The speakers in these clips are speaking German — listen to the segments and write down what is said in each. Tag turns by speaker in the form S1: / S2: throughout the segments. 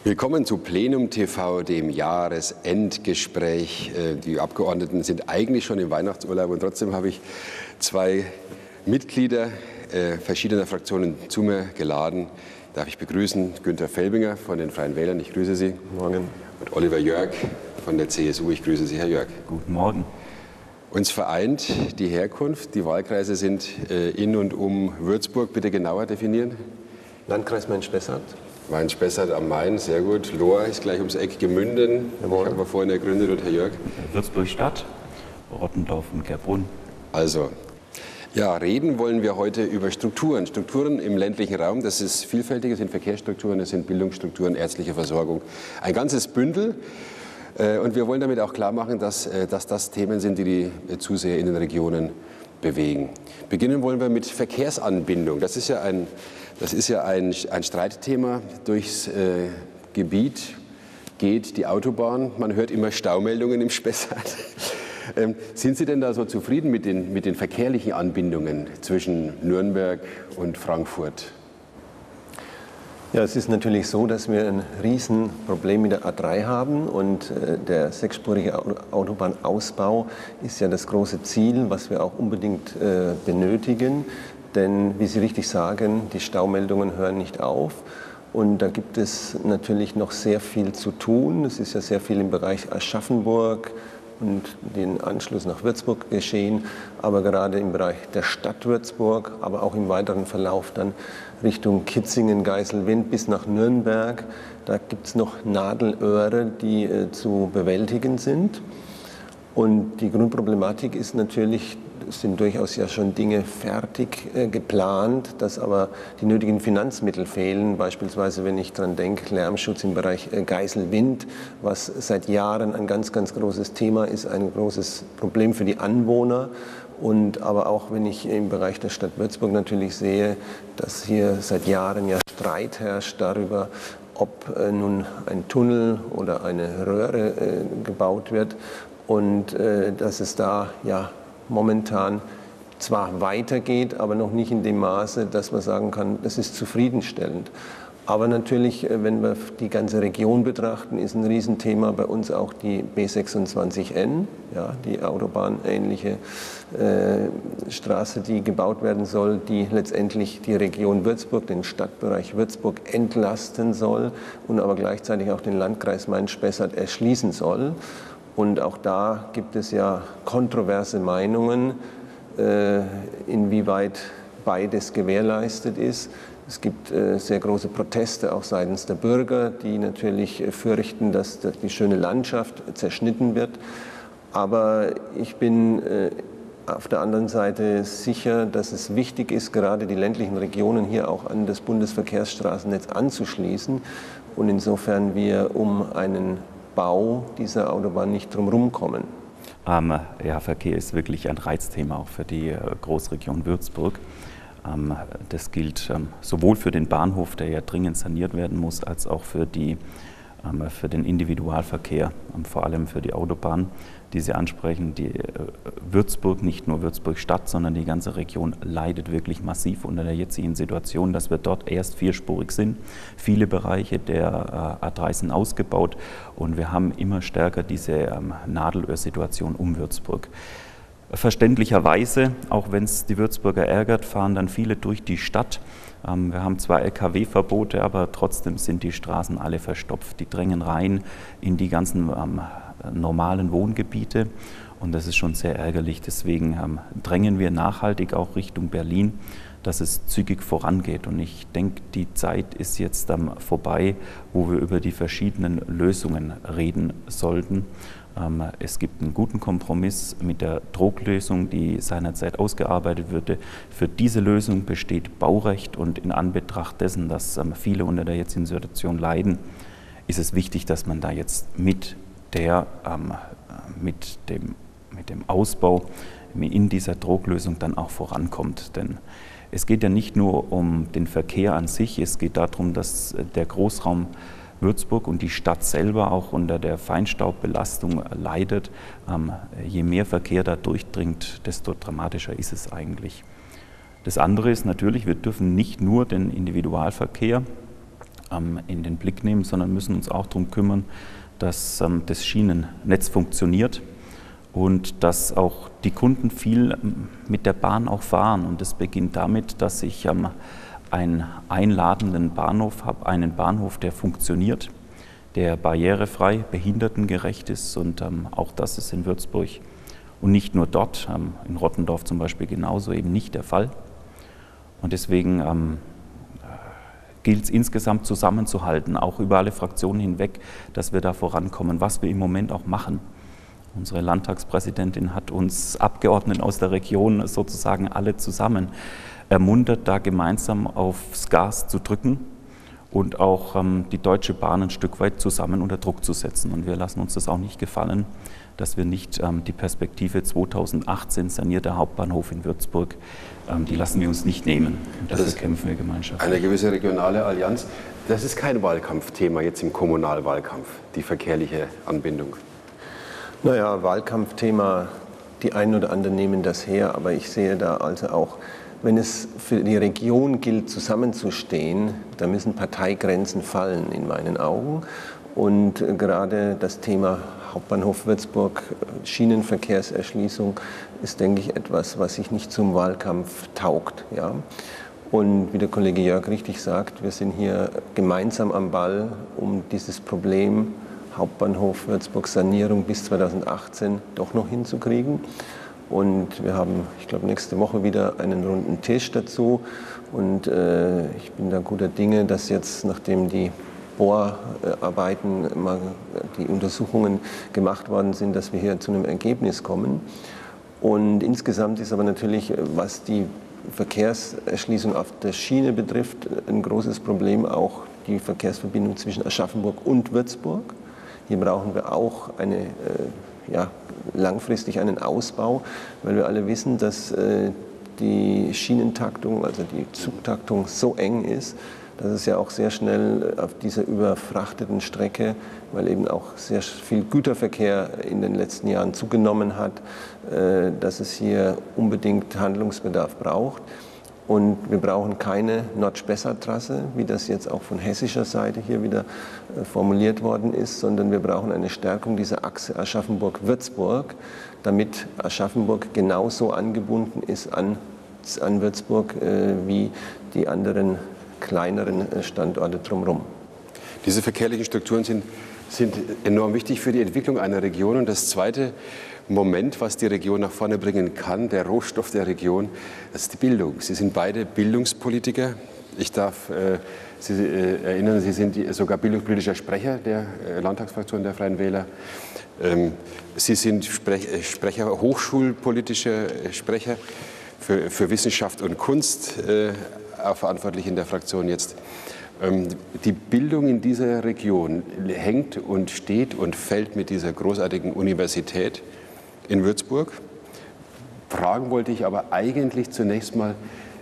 S1: Willkommen zu Plenum TV, dem Jahresendgespräch. Die Abgeordneten sind eigentlich schon im Weihnachtsurlaub und trotzdem habe ich zwei Mitglieder verschiedener Fraktionen zu mir geladen. Darf ich begrüßen Günther Felbinger von den Freien Wählern. Ich grüße Sie.
S2: Guten Morgen.
S1: Und Oliver Jörg von der CSU. Ich grüße Sie, Herr Jörg.
S2: Guten Morgen.
S1: Uns vereint die Herkunft. Die Wahlkreise sind in und um Würzburg. Bitte genauer definieren.
S2: Landkreis Main-Spessart.
S1: Main-Spessart am Main, sehr gut. Lohr ist gleich ums Eck, Gemünden, haben wir vorhin ergründet, und Herr Jörg?
S2: Würzburg-Stadt, Rottendorf und Gerbrunn.
S1: Also, ja, reden wollen wir heute über Strukturen. Strukturen im ländlichen Raum, das ist vielfältig, es sind Verkehrsstrukturen, es sind Bildungsstrukturen, ärztliche Versorgung. Ein ganzes Bündel. Und wir wollen damit auch klar machen, dass das Themen sind, die die Zuseher in den Regionen bewegen. Beginnen wollen wir mit Verkehrsanbindung. Das ist ja ein Streitthema. Durchs Gebiet geht die Autobahn. Man hört immer Staumeldungen im Spessart. Sind Sie denn da so zufrieden mit den verkehrlichen Anbindungen zwischen Nürnberg und Frankfurt?
S2: Ja, es ist natürlich so, dass wir ein Riesenproblem mit der A3 haben und der sechsspurige Autobahnausbau ist ja das große Ziel, was wir auch unbedingt benötigen. Denn, wie Sie richtig sagen, die Staumeldungen hören nicht auf. Und da gibt es natürlich noch sehr viel zu tun. Es ist ja sehr viel im Bereich Aschaffenburg und den Anschluss nach Würzburg geschehen. Aber gerade im Bereich der Stadt Würzburg, aber auch im weiteren Verlauf dann Richtung Kitzingen, Geiselwind bis nach Nürnberg. Da gibt es noch Nadelöhre, die zu bewältigen sind. Und die Grundproblematik ist natürlich, es sind durchaus ja schon Dinge fertig geplant, dass aber die nötigen Finanzmittel fehlen. Beispielsweise, wenn ich daran denke, Lärmschutz im Bereich Geiselwind, was seit Jahren ein ganz, ganz großes Thema ist, ein großes Problem für die Anwohner. Und aber auch wenn ich im Bereich der Stadt Würzburg natürlich sehe, dass hier seit Jahren ja Streit herrscht darüber, ob nun ein Tunnel oder eine Röhre gebaut wird und dass es da ja momentan zwar weitergeht, aber noch nicht in dem Maße, dass man sagen kann, das ist zufriedenstellend. Aber natürlich, wenn wir die ganze Region betrachten, ist ein Riesenthema bei uns auch die B26N, ja, die autobahnähnliche Straße, die gebaut werden soll, die letztendlich die Region Würzburg, den Stadtbereich Würzburg entlasten soll und aber gleichzeitig auch den Landkreis Main-Spessart erschließen soll. Und auch da gibt es ja kontroverse Meinungen, inwieweit beides gewährleistet ist. Es gibt sehr große Proteste auch seitens der Bürger, die natürlich fürchten, dass die schöne Landschaft zerschnitten wird. Aber ich bin auf der anderen Seite sicher, dass es wichtig ist, gerade die ländlichen Regionen hier auch an das Bundesverkehrsstraßennetz anzuschließen. Und insofern wir um einen Bau dieser Autobahn nicht drumherum kommen.
S3: Ja, Verkehr ist wirklich ein Reizthema auch für die Großregion Würzburg. Das gilt sowohl für den Bahnhof, der ja dringend saniert werden muss, als auch für den Individualverkehr, vor allem für die Autobahn, die Sie ansprechen. Die Würzburg, nicht nur Würzburg-Stadt, sondern die ganze Region leidet wirklich massiv unter der jetzigen Situation, dass wir dort erst vierspurig sind. Viele Bereiche der A3 sind ausgebaut und wir haben immer stärker diese Nadelöhrsituation um Würzburg. Verständlicherweise, auch wenn es die Würzburger ärgert, fahren dann viele durch die Stadt. Wir haben zwar Lkw-Verbote, aber trotzdem sind die Straßen alle verstopft. Die drängen rein in die ganzen normalen Wohngebiete und das ist schon sehr ärgerlich. Deswegen drängen wir nachhaltig auch Richtung Berlin, dass es zügig vorangeht. Und ich denke, die Zeit ist jetzt vorbei, wo wir über die verschiedenen Lösungen reden sollten. Es gibt einen guten Kompromiss mit der Drucklösung, die seinerzeit ausgearbeitet wurde. Für diese Lösung besteht Baurecht und in Anbetracht dessen, dass viele unter der jetzigen Situation leiden, ist es wichtig, dass man da jetzt mit dem Ausbau in dieser Drucklösung dann auch vorankommt. Denn es geht ja nicht nur um den Verkehr an sich, es geht darum, dass der Großraum Würzburg und die Stadt selber auch unter der Feinstaubbelastung leidet. Je mehr Verkehr da durchdringt, desto dramatischer ist es eigentlich. Das andere ist natürlich, wir dürfen nicht nur den Individualverkehr in den Blick nehmen, sondern müssen uns auch darum kümmern, dass das Schienennetz funktioniert und dass auch die Kunden viel mit der Bahn auch fahren. Und das beginnt damit, dass ich einen einladenden Bahnhof habe, einen Bahnhof, der funktioniert, der barrierefrei, behindertengerecht ist, und auch das ist in Würzburg und nicht nur dort, in Rottendorf zum Beispiel genauso eben nicht der Fall. Und deswegen gilt es insgesamt zusammenzuhalten, auch über alle Fraktionen hinweg, dass wir da vorankommen, was wir im Moment auch machen. Unsere Landtagspräsidentin hat uns Abgeordneten aus der Region sozusagen alle zusammen ermuntert, da gemeinsam aufs Gas zu drücken und auch die Deutsche Bahn ein Stück weit zusammen unter Druck zu setzen. Und wir lassen uns das auch nicht gefallen, dass wir nicht die Perspektive 2018 sanierter Hauptbahnhof in Würzburg, die lassen wir uns nicht nehmen. Und dafür kämpfen wir gemeinschaftlich.
S1: Eine gewisse regionale Allianz. Das ist kein Wahlkampfthema jetzt im Kommunalwahlkampf, die verkehrliche Anbindung.
S2: Naja, Wahlkampfthema, die einen oder anderen nehmen das her, aber ich sehe da also auch, wenn es für die Region gilt, zusammenzustehen, da müssen Parteigrenzen fallen in meinen Augen. Und gerade das Thema Hauptbahnhof Würzburg, Schienenverkehrserschließung, ist, denke ich, etwas, was sich nicht zum Wahlkampf taugt. Ja? Und wie der Kollege Jörg richtig sagt, wir sind hier gemeinsam am Ball, um dieses Problem Hauptbahnhof Würzburg Sanierung bis 2018 doch noch hinzukriegen. Und wir haben, ich glaube, nächste Woche wieder einen runden Tisch dazu. Und ich bin da guter Dinge, dass jetzt, nachdem die Bohrarbeiten, die Untersuchungen gemacht worden sind, dass wir hier zu einem Ergebnis kommen. Und insgesamt ist aber natürlich, was die Verkehrserschließung auf der Schiene betrifft, ein großes Problem auch die Verkehrsverbindung zwischen Aschaffenburg und Würzburg. Hier brauchen wir auch langfristig einen Ausbau, weil wir alle wissen, dass die Schienentaktung, also die Zugtaktung so eng ist, dass es ja auch sehr schnell auf dieser überfrachteten Strecke, weil eben auch sehr viel Güterverkehr in den letzten Jahren zugenommen hat, dass es hier unbedingt Handlungsbedarf braucht. Und wir brauchen keine Notch-Besser-Trasse, wie das jetzt auch von hessischer Seite hier wieder formuliert worden ist, sondern wir brauchen eine Stärkung dieser Achse Aschaffenburg-Würzburg, damit Aschaffenburg genauso angebunden ist an Würzburg wie die anderen kleineren Standorte drumherum.
S1: Diese verkehrlichen Strukturen sind enorm wichtig für die Entwicklung einer Region. Und das zweite Moment, was die Region nach vorne bringen kann, der Rohstoff der Region, das ist die Bildung. Sie sind beide Bildungspolitiker. Ich darf Sie erinnern, Sie sind sogar bildungspolitischer Sprecher der Landtagsfraktion der Freien Wähler. Sie sind Sprecher, hochschulpolitischer Sprecher für Wissenschaft und Kunst, auch verantwortlich in der Fraktion jetzt. Die Bildung in dieser Region hängt und steht und fällt mit dieser großartigen Universität in Würzburg. Fragen wollte ich aber eigentlich zunächst mal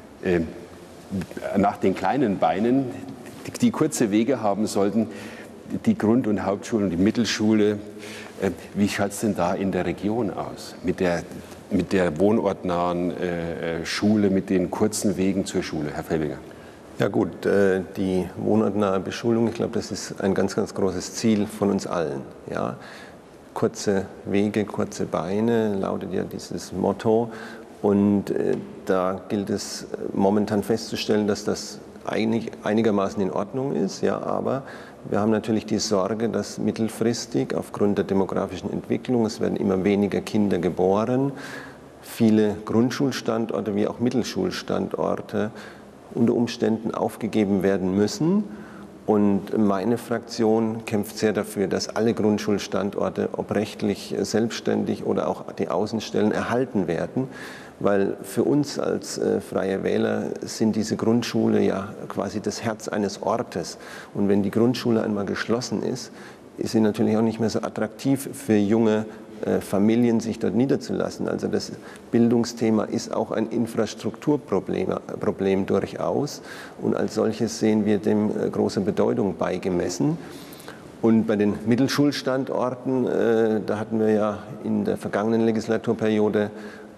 S1: nach den kleinen Beinen, die kurze Wege haben sollten, die Grund- und Hauptschule und die Mittelschule. Wie schaut es denn da in der Region aus? Mit der wohnortnahen Schule, mit den kurzen Wegen zur Schule, Herr Fellinger?
S2: Ja gut, die wohnortnahe Beschulung, ich glaube, das ist ein ganz, ganz großes Ziel von uns allen. Ja? Kurze Wege, kurze Beine lautet ja dieses Motto. Und da gilt es momentan festzustellen, dass das einigermaßen in Ordnung ist. Ja, aber wir haben natürlich die Sorge, dass mittelfristig aufgrund der demografischen Entwicklung, es werden immer weniger Kinder geboren, viele Grundschulstandorte wie auch Mittelschulstandorte unter Umständen aufgegeben werden müssen. Und meine Fraktion kämpft sehr dafür, dass alle Grundschulstandorte, ob rechtlich selbstständig oder auch die Außenstellen, erhalten werden. Weil für uns als Freie Wähler sind diese Grundschule ja quasi das Herz eines Ortes. Und wenn die Grundschule einmal geschlossen ist, ist sie natürlich auch nicht mehr so attraktiv für junge Familien, sich dort niederzulassen. Also das Bildungsthema ist auch ein Infrastrukturproblem durchaus. Und als solches sehen wir dem große Bedeutung beigemessen. Und bei den Mittelschulstandorten, da hatten wir ja in der vergangenen Legislaturperiode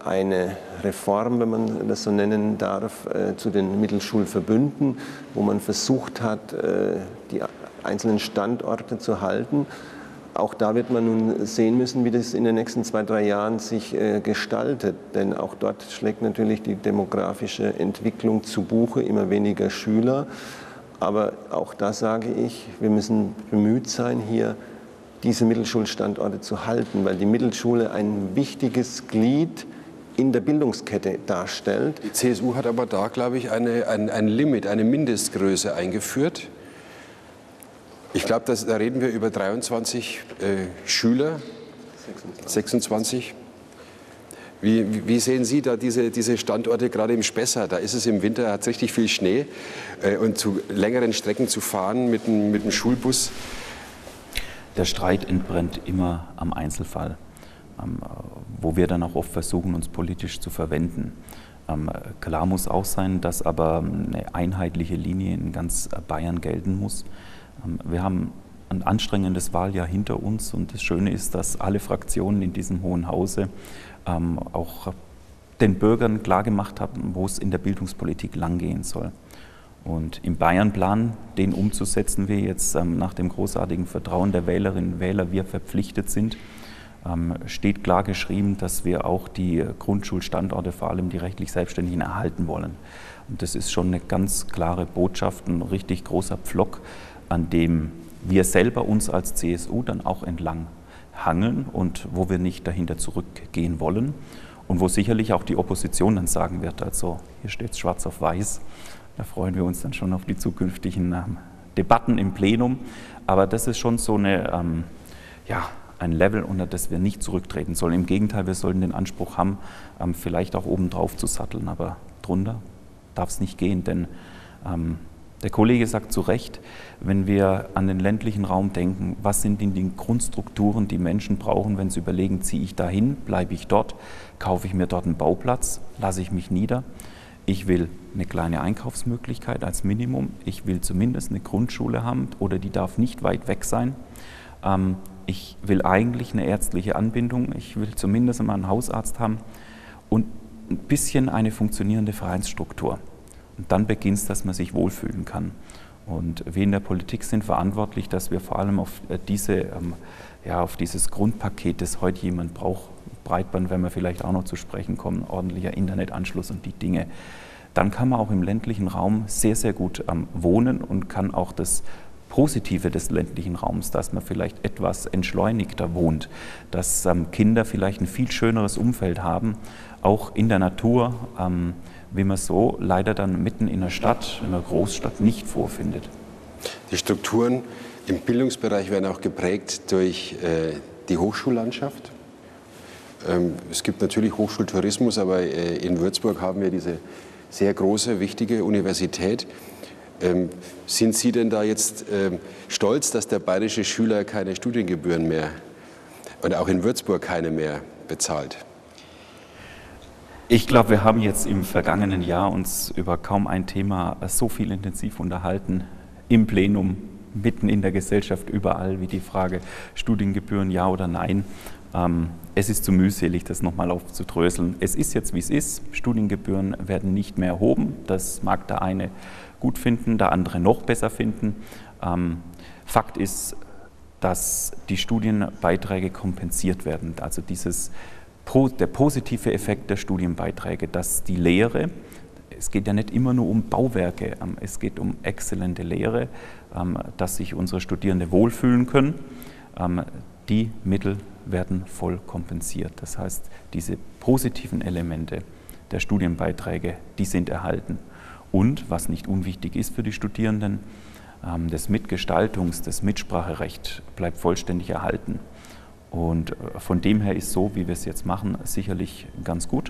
S2: eine Reform, wenn man das so nennen darf, zu den Mittelschulverbünden, wo man versucht hat, die einzelnen Standorte zu halten. Auch da wird man nun sehen müssen, wie das in den nächsten 2, 3 Jahren sich gestaltet. Denn auch dort schlägt natürlich die demografische Entwicklung zu Buche, immer weniger Schüler. Aber auch da sage ich, wir müssen bemüht sein, hier diese Mittelschulstandorte zu halten, weil die Mittelschule ein wichtiges Glied in der Bildungskette darstellt.
S1: Die CSU hat aber da, glaube ich, ein Limit, eine Mindestgröße eingeführt. Ich glaube, da reden wir über 23 Schüler, 26. Wie sehen Sie da diese Standorte gerade im Spessart? Da ist es im Winter, hat es richtig viel Schnee und zu längeren Strecken zu fahren mit dem Schulbus.
S3: Der Streit entbrennt immer am Einzelfall, wo wir dann auch oft versuchen, uns politisch zu verwenden. Klar muss auch sein, dass aber eine einheitliche Linie in ganz Bayern gelten muss. Wir haben ein anstrengendes Wahljahr hinter uns und das Schöne ist, dass alle Fraktionen in diesem Hohen Hause auch den Bürgern klargemacht haben, wo es in der Bildungspolitik langgehen soll. Und im Bayernplan, den umzusetzen wir jetzt nach dem großartigen Vertrauen der Wählerinnen und Wähler, wir verpflichtet sind, steht klar geschrieben, dass wir auch die Grundschulstandorte, vor allem die rechtlich Selbstständigen, erhalten wollen. Und das ist schon eine ganz klare Botschaft, ein richtig großer Pflock, an dem wir selber uns als CSU dann auch entlang hangeln und wo wir nicht dahinter zurückgehen wollen und wo sicherlich auch die Opposition dann sagen wird, also hier steht es schwarz auf weiß, da freuen wir uns dann schon auf die zukünftigen Debatten im Plenum, aber das ist schon so ein Level, unter das wir nicht zurücktreten sollen. Im Gegenteil, wir sollten den Anspruch haben, vielleicht auch obendrauf zu satteln, aber drunter darf es nicht gehen, denn der Kollege sagt zu Recht, wenn wir an den ländlichen Raum denken, was sind denn die Grundstrukturen, die Menschen brauchen, wenn sie überlegen, ziehe ich dahin, bleibe ich dort, kaufe ich mir dort einen Bauplatz, lasse ich mich nieder. Ich will eine kleine Einkaufsmöglichkeit als Minimum, ich will zumindest eine Grundschule haben oder die darf nicht weit weg sein. Ich will eigentlich eine ärztliche Anbindung, ich will zumindest mal einen Hausarzt haben und ein bisschen eine funktionierende Vereinsstruktur. Und dann beginnt es, dass man sich wohlfühlen kann. Und wir in der Politik sind verantwortlich, dass wir vor allem auf dieses Grundpaket, das heute jemand braucht, Breitband, wenn wir vielleicht auch noch zu sprechen kommen, ordentlicher Internetanschluss und die Dinge, dann kann man auch im ländlichen Raum sehr, sehr gut wohnen und kann auch das Positive des ländlichen Raums, dass man vielleicht etwas entschleunigter wohnt, dass Kinder vielleicht ein viel schöneres Umfeld haben, auch in der Natur, wie man so leider dann mitten in der Stadt, in einer Großstadt nicht vorfindet.
S1: Die Strukturen im Bildungsbereich werden auch geprägt durch die Hochschullandschaft. Es gibt natürlich Hochschultourismus, aber in Würzburg haben wir diese sehr große, wichtige Universität. Sind Sie denn da jetzt stolz, dass der bayerische Schüler keine Studiengebühren mehr und auch in Würzburg keine mehr bezahlt?
S3: Ich glaube, wir haben jetzt im vergangenen Jahr uns über kaum ein Thema so viel intensiv unterhalten, im Plenum, mitten in der Gesellschaft, überall, wie die Frage Studiengebühren, ja oder nein. Es ist zu mühselig, das nochmal aufzudröseln. Es ist jetzt, wie es ist. Studiengebühren werden nicht mehr erhoben. Das mag der eine gut finden, der andere noch besser finden. Fakt ist, dass die Studienbeiträge kompensiert werden. Also der positive Effekt der Studienbeiträge, dass die Lehre, es geht ja nicht immer nur um Bauwerke, es geht um exzellente Lehre, dass sich unsere Studierende wohlfühlen können. Die Mittel werden voll kompensiert. Das heißt, diese positiven Elemente der Studienbeiträge, die sind erhalten. Und, was nicht unwichtig ist für die Studierenden, das das Mitspracherecht bleibt vollständig erhalten. Und von dem her ist so, wie wir es jetzt machen, sicherlich ganz gut.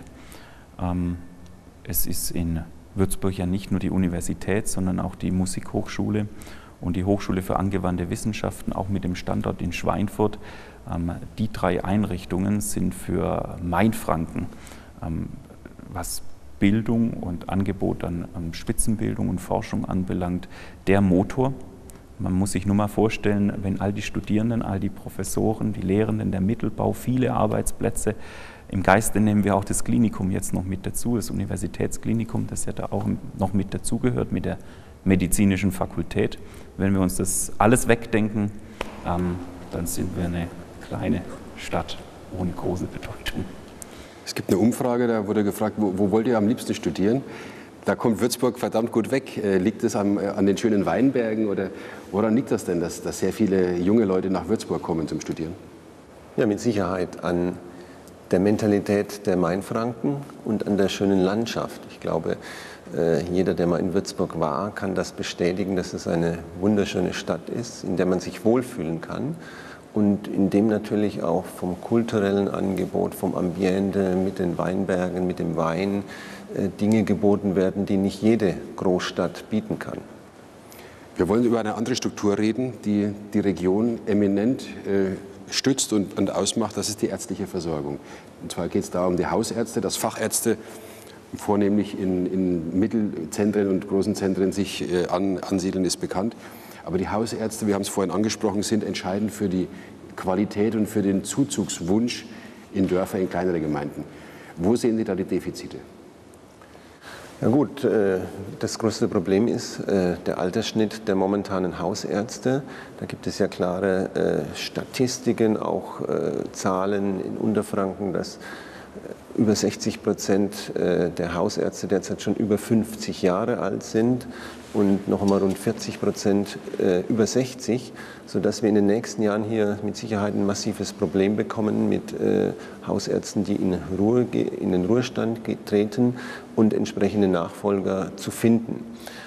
S3: Es ist in Würzburg ja nicht nur die Universität, sondern auch die Musikhochschule und die Hochschule für angewandte Wissenschaften, auch mit dem Standort in Schweinfurt. Die 3 Einrichtungen sind für Mainfranken, was Bildung und Angebot an Spitzenbildung und Forschung anbelangt, der Motor. Man muss sich nur mal vorstellen, wenn all die Studierenden, all die Professoren, die Lehrenden, der Mittelbau, viele Arbeitsplätze Im Geiste nehmen wir auch das Klinikum jetzt noch mit dazu, das Universitätsklinikum, das ja da auch noch mit dazugehört, mit der medizinischen Fakultät. Wenn wir uns das alles wegdenken, dann sind wir eine kleine Stadt ohne große Bedeutung.
S1: Es gibt eine Umfrage, da wurde gefragt, wo wollt ihr am liebsten studieren? Da kommt Würzburg verdammt gut weg. Liegt es an den schönen Weinbergen oder woran liegt das denn, dass sehr viele junge Leute nach Würzburg kommen zum Studieren?
S2: Ja, mit Sicherheit an der Mentalität der Mainfranken und an der schönen Landschaft. Ich glaube, jeder, der mal in Würzburg war, kann das bestätigen, dass es eine wunderschöne Stadt ist, in der man sich wohlfühlen kann und in dem natürlich auch vom kulturellen Angebot, vom Ambiente mit den Weinbergen, mit dem Wein Dinge geboten werden, die nicht jede Großstadt bieten kann.
S1: Wir wollen über eine andere Struktur reden, die die Region eminent stützt und ausmacht. Das ist die ärztliche Versorgung. Und zwar geht es da um die Hausärzte, dass Fachärzte vornehmlich in Mittelzentren und großen Zentren sich ansiedeln, ist bekannt. Aber die Hausärzte, wir haben es vorhin angesprochen, sind entscheidend für die Qualität und für den Zuzugswunsch in Dörfer, in kleinere Gemeinden. Wo sehen Sie da die Defizite?
S2: Ja gut, das größte Problem ist der Altersschnitt der momentanen Hausärzte. Da gibt es ja klare Statistiken, auch Zahlen in Unterfranken, dass über 60% der Hausärzte derzeit schon über 50 Jahre alt sind und noch einmal rund 40% über 60, sodass wir in den nächsten Jahren hier mit Sicherheit ein massives Problem bekommen mit Hausärzten, die in den Ruhestand treten und entsprechende Nachfolger zu finden.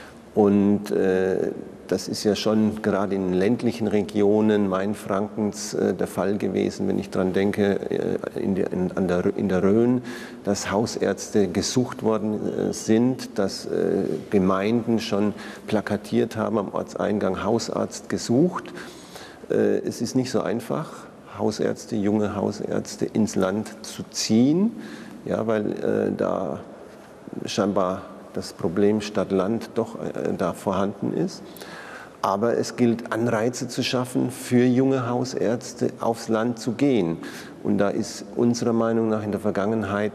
S2: Und das ist ja schon gerade in ländlichen Regionen Mainfrankens der Fall gewesen, wenn ich daran denke, in der Rhön, dass Hausärzte gesucht worden sind, dass Gemeinden schon plakatiert haben am Ortseingang Hausarzt gesucht. Es ist nicht so einfach, Hausärzte, junge Hausärzte ins Land zu ziehen, ja, weil da scheinbar das Problem Stadt-Land doch da vorhanden ist. Aber es gilt, Anreize zu schaffen, für junge Hausärzte aufs Land zu gehen. Und da ist unserer Meinung nach in der Vergangenheit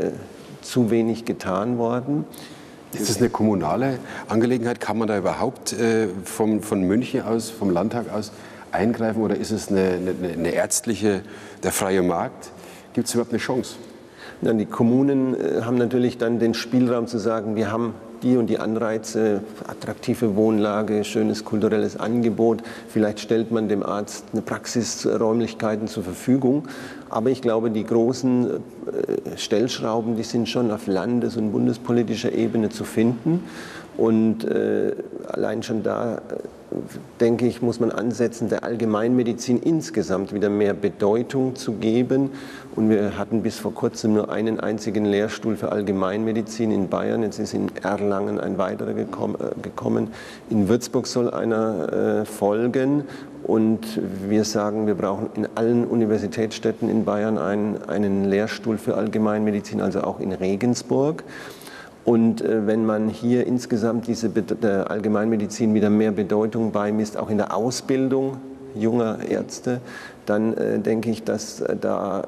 S2: zu wenig getan worden.
S1: Ist das eine kommunale Angelegenheit? Kann man da überhaupt von München aus, vom Landtag aus eingreifen? Oder ist es eine ärztliche, der freie Markt? Gibt es überhaupt eine Chance?
S2: Ja, die Kommunen haben natürlich dann den Spielraum zu sagen, wir haben die und die Anreize, attraktive Wohnlage, schönes kulturelles Angebot. Vielleicht stellt man dem Arzt eine Praxisräumlichkeiten zur Verfügung. Aber ich glaube, die großen Stellschrauben, die sind schon auf landes- und bundespolitischer Ebene zu finden. Und allein schon da, denke ich, muss man ansetzen, der Allgemeinmedizin insgesamt wieder mehr Bedeutung zu geben. Und wir hatten bis vor kurzem nur einen einzigen Lehrstuhl für Allgemeinmedizin in Bayern. Jetzt ist in Erlangen ein weiterer gekommen. In Würzburg soll einer folgen. Und wir sagen, wir brauchen in allen Universitätsstädten in Bayern einen Lehrstuhl für Allgemeinmedizin, also auch in Regensburg. Und wenn man hier insgesamt der Allgemeinmedizin wieder mehr Bedeutung beimisst, auch in der Ausbildung junger Ärzte, dann denke ich, dass da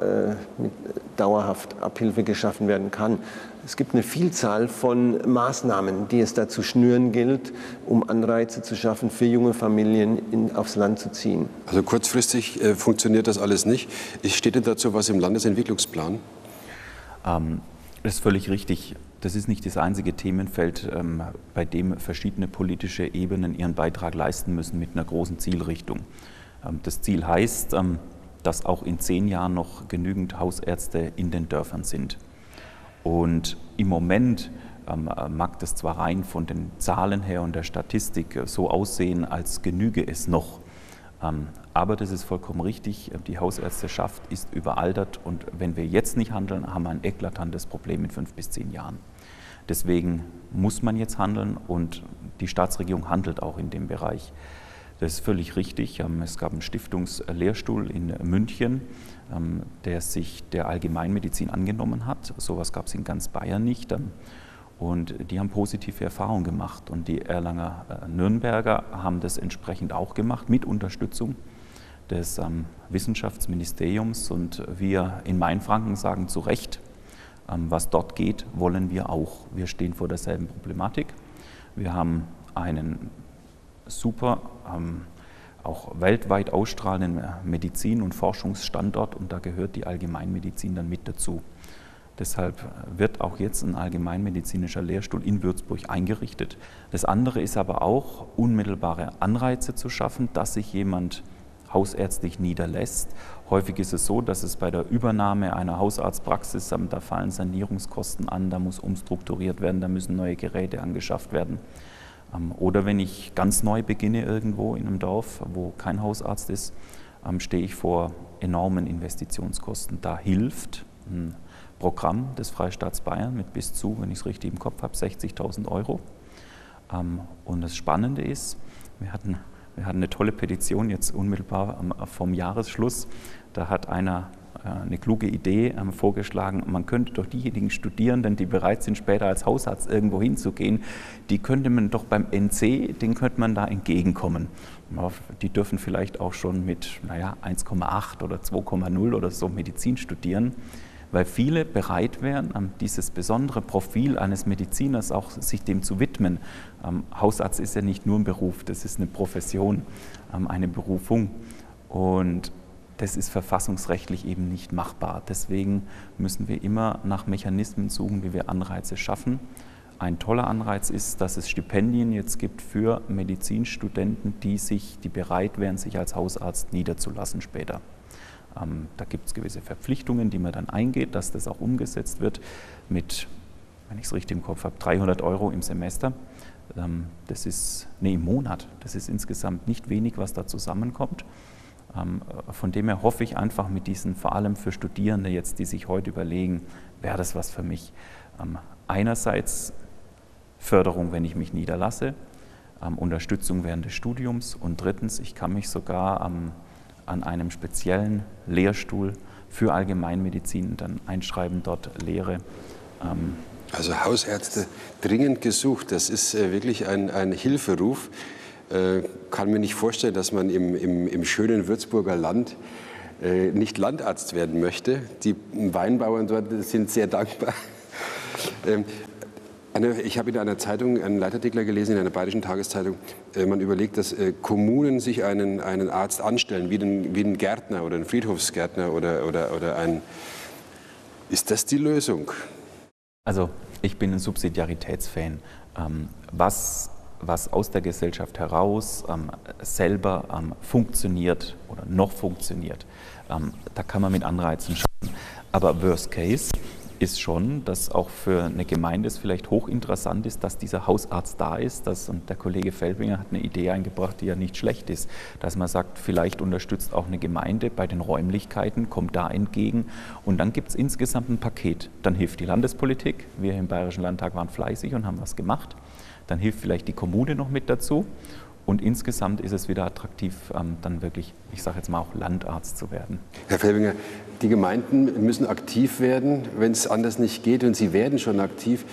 S2: dauerhaft Abhilfe geschaffen werden kann. Es gibt eine Vielzahl von Maßnahmen, die es da zu schnüren gilt, um Anreize zu schaffen, für junge Familien aufs Land zu ziehen.
S1: Also kurzfristig funktioniert das alles nicht. Steht denn dazu was im Landesentwicklungsplan?
S3: Das ist völlig richtig. Das ist nicht das einzige Themenfeld, bei dem verschiedene politische Ebenen ihren Beitrag leisten müssen mit einer großen Zielrichtung. Das Ziel heißt, dass auch in 10 Jahren noch genügend Hausärzte in den Dörfern sind. Und im Moment mag das zwar rein von den Zahlen her und der Statistik so aussehen, als genüge es noch. Aber das ist vollkommen richtig, die Hausärzteschaft ist überaltert und wenn wir jetzt nicht handeln, haben wir ein eklatantes Problem in 5 bis 10 Jahren. Deswegen muss man jetzt handeln und die Staatsregierung handelt auch in dem Bereich. Das ist völlig richtig. Es gab einen Stiftungslehrstuhl in München, der sich der Allgemeinmedizin angenommen hat. Sowas gab es in ganz Bayern nicht. Und die haben positive Erfahrungen gemacht. Und die Erlanger Nürnberger haben das entsprechend auch gemacht, mit Unterstützung des Wissenschaftsministeriums und wir in Mainfranken sagen zu Recht, was dort geht, wollen wir auch. Wir stehen vor derselben Problematik. Wir haben einen super, auch weltweit ausstrahlenden Medizin- und Forschungsstandort und da gehört die Allgemeinmedizin dann mit dazu. Deshalb wird auch jetzt ein allgemeinmedizinischer Lehrstuhl in Würzburg eingerichtet. Das andere ist aber auch, unmittelbare Anreize zu schaffen, dass sich jemand hausärztlich niederlässt. Häufig ist es so, dass es bei der Übernahme einer Hausarztpraxis, da fallen Sanierungskosten an, da muss umstrukturiert werden, da müssen neue Geräte angeschafft werden. Oder wenn ich ganz neu beginne irgendwo in einem Dorf, wo kein Hausarzt ist, stehe ich vor enormen Investitionskosten. Da hilft ein Programm des Freistaats Bayern mit bis zu, wenn ich es richtig im Kopf habe, 60.000 €. Und das Spannende ist, wir hatten eine tolle Petition jetzt unmittelbar vom Jahresschluss. Da hat einer eine kluge Idee vorgeschlagen, man könnte doch diejenigen Studierenden, die bereit sind, später als Hausarzt irgendwo hinzugehen, die könnte man doch beim NC, denen könnte man da entgegenkommen. Die dürfen vielleicht auch schon mit 1,8 oder 2,0 oder so Medizin studieren, weil viele bereit wären, dieses besondere Profil eines Mediziners auch sich dem zu widmen. Hausarzt ist ja nicht nur ein Beruf, das ist eine Profession, eine Berufung und das ist verfassungsrechtlich eben nicht machbar. Deswegen müssen wir immer nach Mechanismen suchen, wie wir Anreize schaffen. Ein toller Anreiz ist, dass es Stipendien jetzt gibt für Medizinstudenten, die bereit wären, sich als Hausarzt niederzulassen später. Da gibt es gewisse Verpflichtungen, die man dann eingeht, dass das auch umgesetzt wird mit, wenn ich es richtig im Kopf habe, 300 € im Semester. Das ist, im Monat. Das ist insgesamt nicht wenig, was da zusammenkommt. Von dem her hoffe ich einfach mit diesen, vor allem für Studierende jetzt, die sich heute überlegen, wäre das was für mich? Einerseits Förderung, wenn ich mich niederlasse, Unterstützung während des Studiums und drittens, ich kann mich sogar an einem speziellen Lehrstuhl für Allgemeinmedizin dann einschreiben, dort Lehre.
S1: Also Hausärzte dringend gesucht, das ist wirklich ein Hilferuf. Kann mir nicht vorstellen, dass man im schönen Würzburger Land nicht Landarzt werden möchte. Die Weinbauern dort sind sehr dankbar. Ich habe in einer Zeitung einen Leitartikel gelesen, in einer bayerischen Tageszeitung. Man überlegt, dass Kommunen sich einen Arzt anstellen, wie einen Gärtner oder einen Friedhofsgärtner oder ein... Ist das die Lösung?
S3: Also ich bin ein Subsidiaritätsfan. Was aus der Gesellschaft heraus selber funktioniert oder noch funktioniert, da kann man mit Anreizen schaffen. Aber Worst Case ist schon, dass auch für eine Gemeinde es vielleicht hochinteressant ist, dass dieser Hausarzt da ist. Und der Kollege Felbinger hat eine Idee eingebracht, die ja nicht schlecht ist, dass man sagt, vielleicht unterstützt auch eine Gemeinde bei den Räumlichkeiten, kommt da entgegen und dann gibt es insgesamt ein Paket. Dann hilft die Landespolitik, wir im Bayerischen Landtag waren fleißig und haben was gemacht. Dann hilft vielleicht die Kommune noch mit dazu und insgesamt ist es wieder attraktiv, dann wirklich, ich sage jetzt mal auch Landarzt zu werden.
S1: Herr Felbinger, die Gemeinden müssen aktiv werden, wenn es anders nicht geht und sie werden schon aktiv.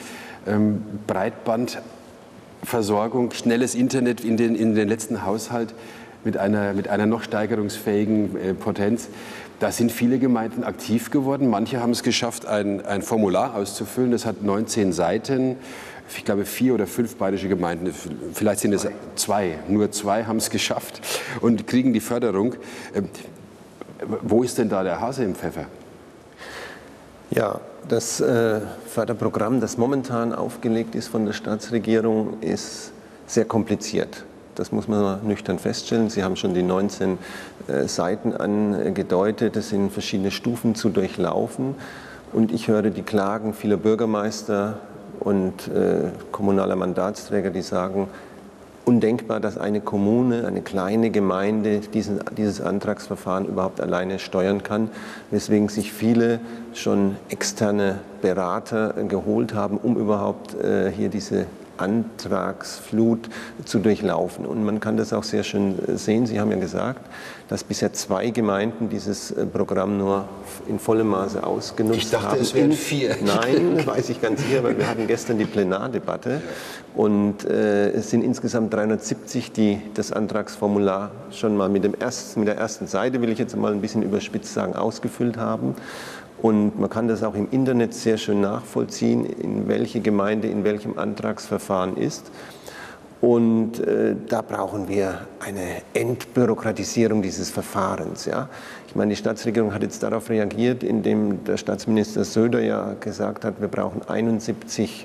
S1: Breitbandversorgung, schnelles Internet in den letzten Haushalt mit einer noch steigerungsfähigen Potenz. Da sind viele Gemeinden aktiv geworden. Manche haben es geschafft, ein Formular auszufüllen. Das hat 19 Seiten. Ich glaube, 4 oder 5 bayerische Gemeinden, vielleicht sind es 2, nur 2 haben es geschafft und kriegen die Förderung. Wo ist denn da der Hase im Pfeffer?
S2: Ja, das Förderprogramm, das momentan aufgelegt ist von der Staatsregierung, ist sehr kompliziert. Das muss man nüchtern feststellen. Sie haben schon die 19 Seiten angedeutet. Es sind verschiedene Stufen zu durchlaufen. Und ich höre die Klagen vieler Bürgermeister und kommunaler Mandatsträger, die sagen, undenkbar, dass eine Kommune, eine kleine Gemeinde dieses Antragsverfahren überhaupt alleine steuern kann, weswegen sich viele schon externe Berater geholt haben, um überhaupt hier diese Antragsflut zu durchlaufen. Und man kann das auch sehr schön sehen. Sie haben ja gesagt, dass bisher 2 Gemeinden dieses Programm nur in vollem Maße ausgenutzt haben.
S1: Ich dachte, es wären 4.
S2: Nein, weiß ich ganz sicher, weil wir hatten gestern die Plenardebatte und es sind insgesamt 370, die das Antragsformular schon mal mit der ersten Seite, will ich jetzt mal ein bisschen überspitzt sagen, ausgefüllt haben. Und man kann das auch im Internet sehr schön nachvollziehen, in welche Gemeinde in welchem Antragsverfahren ist. Und da brauchen wir eine Entbürokratisierung dieses Verfahrens. Ja? Ich meine, die Staatsregierung hat jetzt darauf reagiert, indem der Staatsminister Söder ja gesagt hat, wir brauchen 71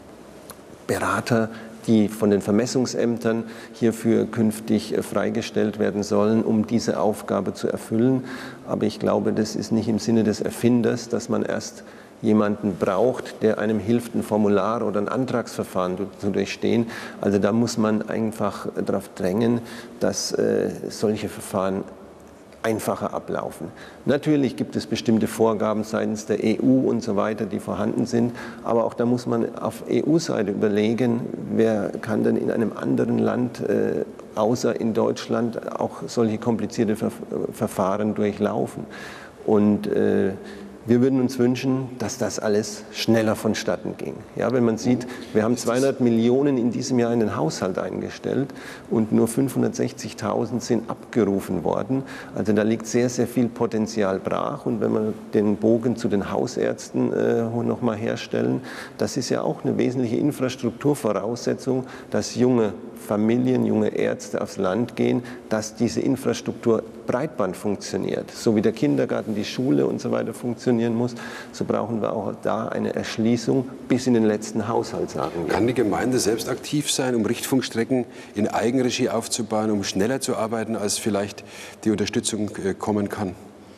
S2: Berater, die von den Vermessungsämtern hierfür künftig freigestellt werden sollen, um diese Aufgabe zu erfüllen. Aber ich glaube, das ist nicht im Sinne des Erfinders, dass man erst jemanden braucht, der einem hilft, ein Formular oder ein Antragsverfahren zu durchstehen. Also da muss man einfach darauf drängen, dass solche Verfahren einfacher ablaufen. Natürlich gibt es bestimmte Vorgaben seitens der EU und so weiter, die vorhanden sind, aber auch da muss man auf EU-Seite überlegen, wer kann denn in einem anderen Land außer in Deutschland auch solche komplizierte Verfahren durchlaufen. Und wir würden uns wünschen, dass das alles schneller vonstatten ging. Ja, wenn man sieht, wir haben 200 Millionen in diesem Jahr in den Haushalt eingestellt und nur 560.000 sind abgerufen worden. Also da liegt sehr, sehr viel Potenzial brach. Und wenn wir den Bogen zu den Hausärzten noch mal herstellen, das ist ja auch eine wesentliche Infrastrukturvoraussetzung, dass junge Familien, junge Ärzte aufs Land gehen, dass diese Infrastruktur Breitband funktioniert. So wie der Kindergarten, die Schule und so weiter funktionieren muss, so brauchen wir auch da eine Erschließung bis in den letzten Haushalt, sagen wir.
S1: Kann die Gemeinde selbst aktiv sein, um Richtfunkstrecken in Eigenregie aufzubauen, um schneller zu arbeiten, als vielleicht die Unterstützung kommen kann?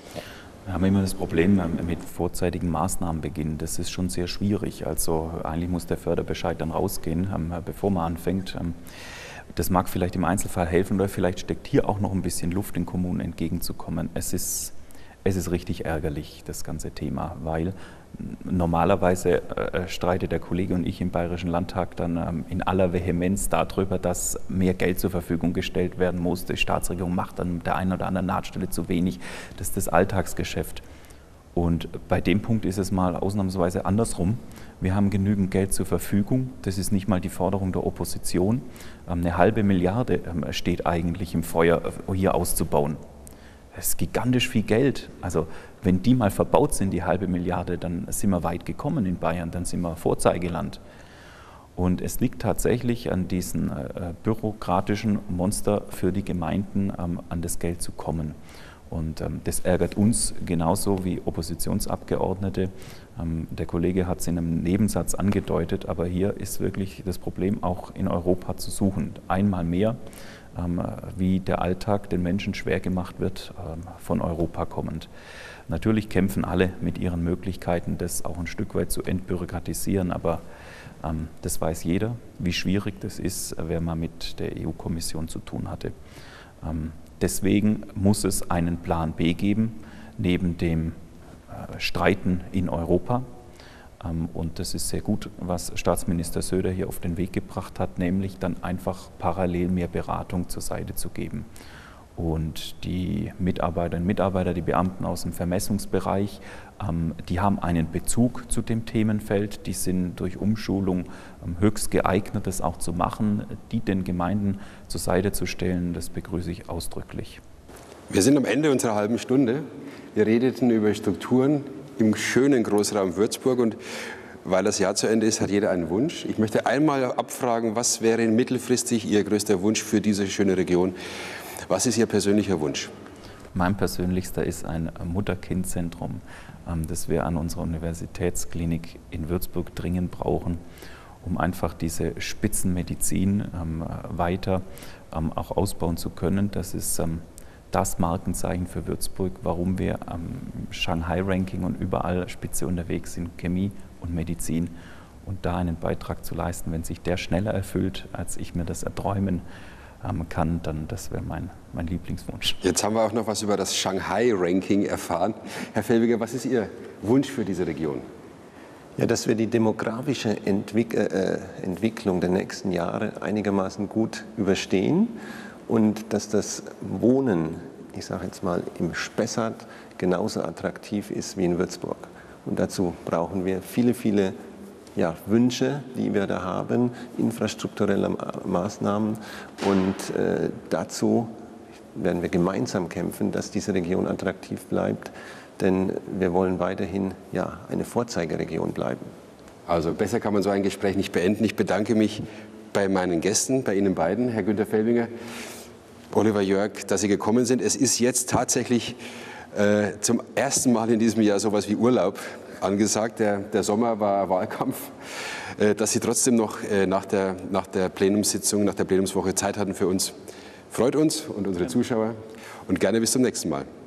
S3: Wir haben immer das Problem mit vorzeitigen Maßnahmen beginnen. Das ist schon sehr schwierig. Also eigentlich muss der Förderbescheid dann rausgehen, bevor man anfängt. Das mag vielleicht im Einzelfall helfen oder vielleicht steckt hier auch noch ein bisschen Luft, den Kommunen entgegenzukommen. Es ist richtig ärgerlich, das ganze Thema, weil normalerweise streitet der Kollege und ich im Bayerischen Landtag dann in aller Vehemenz darüber, dass mehr Geld zur Verfügung gestellt werden muss. Die Staatsregierung macht an der einen oder anderen Nahtstelle zu wenig. Das ist das Alltagsgeschäft. Und bei dem Punkt ist es mal ausnahmsweise andersrum. Wir haben genügend Geld zur Verfügung. Das ist nicht mal die Forderung der Opposition. 1/2 Milliarde steht eigentlich im Feuer, hier auszubauen. Das ist gigantisch viel Geld. Also wenn die mal verbaut sind, die 1/2 Milliarde, dann sind wir weit gekommen in Bayern, dann sind wir Vorzeigeland. Und es liegt tatsächlich an diesen bürokratischen Monster für die Gemeinden, an das Geld zu kommen. Und das ärgert uns genauso wie Oppositionsabgeordnete. Der Kollege hat es in einem Nebensatz angedeutet, aber hier ist wirklich das Problem auch in Europa zu suchen. Einmal mehr, wie der Alltag den Menschen schwer gemacht wird, von Europa kommend. Natürlich kämpfen alle mit ihren Möglichkeiten, das auch ein Stück weit zu entbürokratisieren, aber das weiß jeder, wie schwierig das ist, wer mal mit der EU-Kommission zu tun hatte. Deswegen muss es einen Plan B geben, neben dem Streiten in Europa. Und das ist sehr gut, was Staatsminister Söder hier auf den Weg gebracht hat, nämlich dann einfach parallel mehr Beratung zur Seite zu geben. Und die Mitarbeiterinnen und Mitarbeiter, die Beamten aus dem Vermessungsbereich, die haben einen Bezug zu dem Themenfeld, die sind durch Umschulung höchst geeignet, das auch zu machen, die den Gemeinden zur Seite zu stellen, das begrüße ich ausdrücklich.
S1: Wir sind am Ende unserer halben Stunde. Wir redeten über Strukturen im schönen Großraum Würzburg und weil das Jahr zu Ende ist, hat jeder einen Wunsch. Ich möchte einmal abfragen, was wäre mittelfristig Ihr größter Wunsch für diese schöne Region? Was ist Ihr persönlicher Wunsch?
S3: Mein persönlichster ist ein Mutter-Kind-Zentrum, das wir an unserer Universitätsklinik in Würzburg dringend brauchen, um einfach diese Spitzenmedizin weiter auch ausbauen zu können. Das ist das Markenzeichen für Würzburg, warum wir am Shanghai-Ranking und überall Spitze unterwegs sind, Chemie und Medizin. Und da einen Beitrag zu leisten, wenn sich der schneller erfüllt, als ich mir das erträumen kann, dann das wäre mein Lieblingswunsch.
S1: Jetzt haben wir auch noch was über das Shanghai-Ranking erfahren. Herr Felbiger, was ist Ihr Wunsch für diese Region?
S2: Ja, dass wir die demografische Entwicklung der nächsten Jahre einigermaßen gut überstehen und dass das Wohnen, ich sage jetzt mal, im Spessart genauso attraktiv ist wie in Würzburg. Und dazu brauchen wir viele, viele Wünsche, die wir da haben, infrastrukturelle Maßnahmen. Und dazu werden wir gemeinsam kämpfen, dass diese Region attraktiv bleibt. Denn wir wollen weiterhin eine Vorzeigeregion bleiben.
S1: Also besser kann man so ein Gespräch nicht beenden. Ich bedanke mich bei meinen Gästen, bei Ihnen beiden, Herr Günter Felbinger, Oliver Jörg, dass Sie gekommen sind. Es ist jetzt tatsächlich zum ersten Mal in diesem Jahr sowas wie Urlaub angesagt. Der Sommer war Wahlkampf. Dass Sie trotzdem noch nach der Plenumssitzung, nach der Plenumswoche Zeit hatten für uns, freut uns und unsere Zuschauer. Und gerne bis zum nächsten Mal.